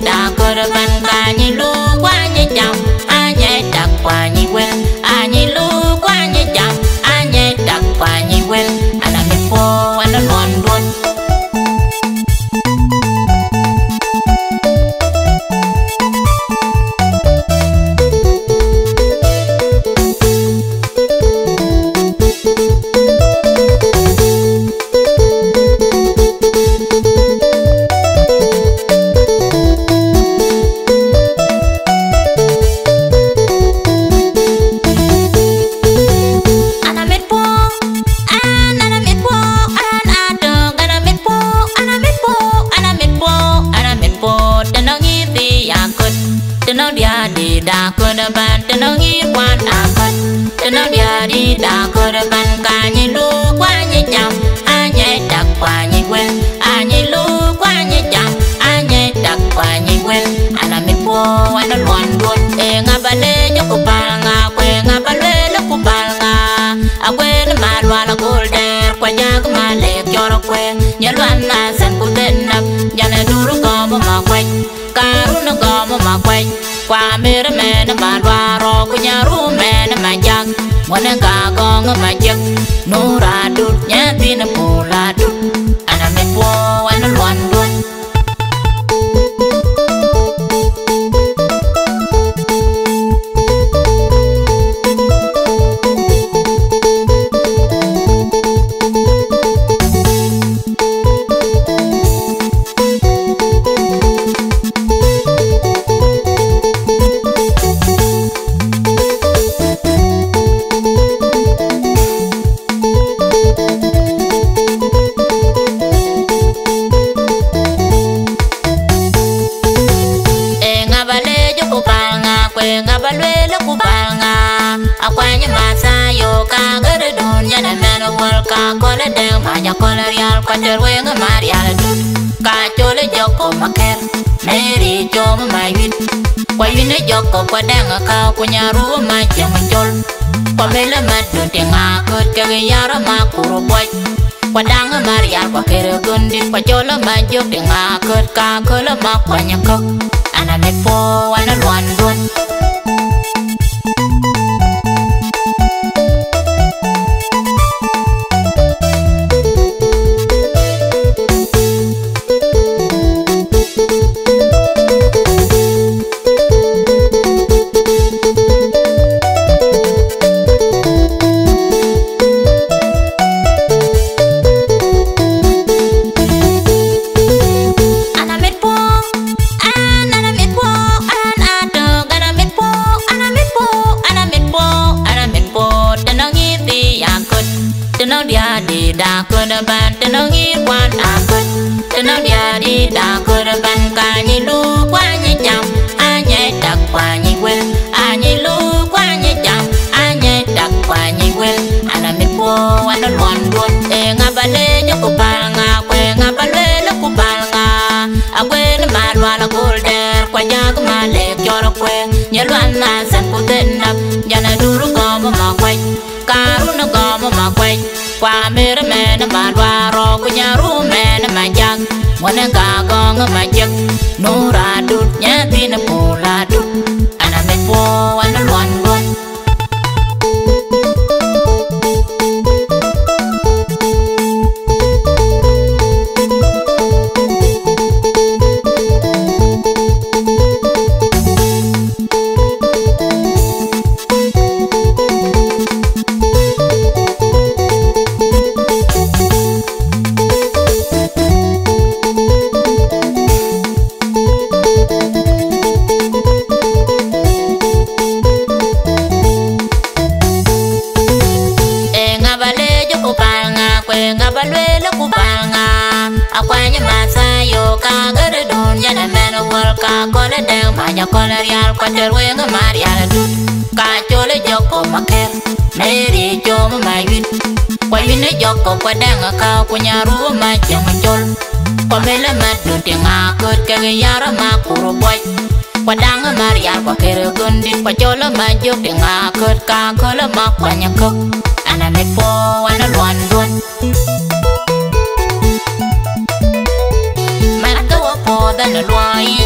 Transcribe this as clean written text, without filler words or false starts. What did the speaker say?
đã cơ ra ban ca nhị lu qua nhị chồng ai nhảy đặt qua nhị quên ai nhị lu qua nhị chồng ai nhảy đặt qua nhị quên anh là mình phố anh nó loan luôn nó dia đi đã cơ đa ban cho nó nghĩ quan à phân cho nó dia đi đã cơ đa ban cả nhị lu qua nhị chồng ai nhảy đặt qua nhị quên ai nhị lu qua nhị chồng ai nhảy đặt qua nhị quên anh là mình phố anh nó loan luôn e ngà ba lê cho cô ba ngà quê ngà ba lê nó cô ba ngà à quê nó mà loan là cô đè qua nhà có mà lẹ cho nó quê nhớ loan là sân cô tên nằm nhà này đu nó có mà quanh cả nó có mà quanh qua mê ra mẹ nó mà loa rò của nhà ru mẹ nó mà chăng muốn nó cả con mà chắc nô ra đút nhá tin nó phù là đút anh là mẹ phố anh nó loan luôn ngà ba lê lắc cu ba ngà à qua nhà mà sa yo ca gỡ được đồn nhà này mẹ nó quên ca có lẽ đen mà nhà con là real quan chơi quên ngà mà real đút ca cho lấy gió cổ mà kẹt mẹ đi cho mà mày vít quay vít lấy gió cổ qua đen ở cao của nhà rú mà chẳng mình chôn qua mẹ là mặt đường tiền ngà cất cái cái nhà đó mà cù quay qua đang ở mà real qua kẹt gần đi qua cho là mà gió tiền ngà cất ca cất là mà qua nhà cất anh là mẹ phố anh nó loan luôn nó dia đi đã cơ đa ban cho nó nghĩ quan à phân cho nó dia đi đã cơ đa ban cả nhị lu qua nhị chồng ai nhảy đặt qua nhị quên ai nhị lu qua nhị chồng ai nhảy đặt qua nhị quên anh là mình phố anh nó loan luôn e ngà ba lê cho cô ba ngà quê ngà ba lê nó cô ba ngà à quê nó mà loan là cô đè qua nhà có mà lẹ cho nó quê nhớ loan là sân cô tên nằm nhà này đu nó có mà quanh cả nó có mà quanh qua mê ra mẹ nó mà loa rò của nhà ru mẹ nó mà chăng muốn nó cả con mà chắc nô ra đút nhá tin nó phù là đút anh là mẹ phố anh nó loan luôn ngà ba lê lắc cu ba ngà à qua nhà mà sa yo ca gỡ được đồn nhà này mẹ nó quên ca có lẽ đen mà nhà con là real quan chơi quên ngà mà real đút ca cho lấy gió cổ mà kẹt mẹ đi cho mà mày vít quay vít lấy gió cổ qua đen ở cao của nhà rú mà chẳng mình chôn qua mẹ là mặt đường tiền ngà cất cái cái nhà đó mà cù quay qua đang ở mà real qua kẹt gần đi qua cho là mà gió tiền ngà cất ca cất là mà qua nhà cất anh là mẹ phố anh nó loan luôn mẹ nó có phố tên là loài